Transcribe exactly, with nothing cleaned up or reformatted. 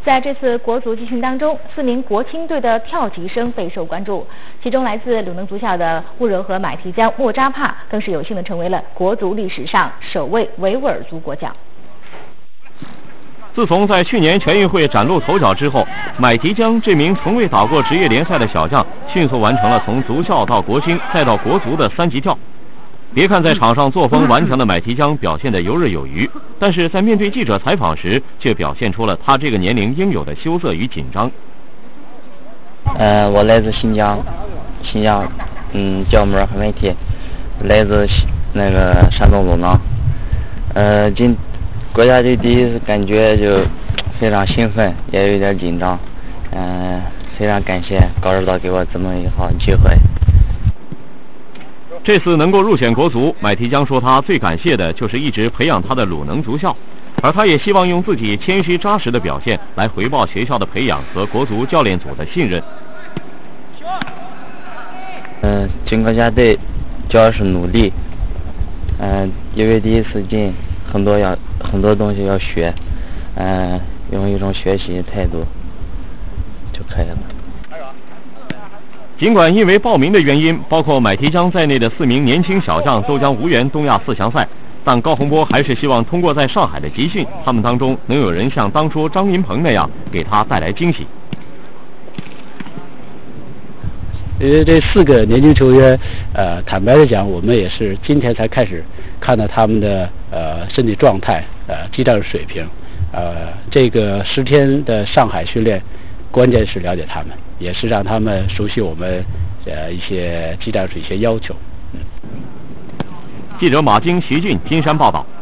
在这次国足集训当中，四名国青队的跳级生备受关注，其中来自鲁能足校的穆柔和买提江、莫扎帕更是有幸的成为了国足历史上首位维吾尔族国脚。 自从在去年全运会崭露头角之后，买提江这名从未打过职业联赛的小将，迅速完成了从足校到国青再到国足的三级跳。别看在场上作风顽强的买提江表现得游刃有余，但是在面对记者采访时，却表现出了他这个年龄应有的羞涩与紧张。 呃，我来自新疆，新疆，嗯，叫穆尔和买提，来自那个山东鲁能。呃，今国家队第一次感觉就非常兴奋，也有点紧张。嗯、呃，非常感谢高指导给我这么一个好机会。 这次能够入选国足，买提江说他最感谢的就是一直培养他的鲁能足校，而他也希望用自己谦虚扎实的表现来回报学校的培养和国足教练组的信任。 嗯、呃，进国家队主要是努力，嗯、呃，因为第一次进，很多要很多东西要学，嗯、呃，用一种学习态度就可以了。 尽管因为报名的原因，包括买提江在内的四名年轻小将都将无缘东亚四强赛，但高洪波还是希望通过在上海的集训，他们当中能有人像当初张云鹏那样给他带来惊喜。 因为这四个年轻球员，呃，坦白的讲，我们也是今天才开始看到他们的呃身体状态、呃技战术水平，呃，这个十天的上海训练，关键是了解他们，也是让他们熟悉我们呃一些技战术一些要求。嗯。 记者马京、徐俊金山报道。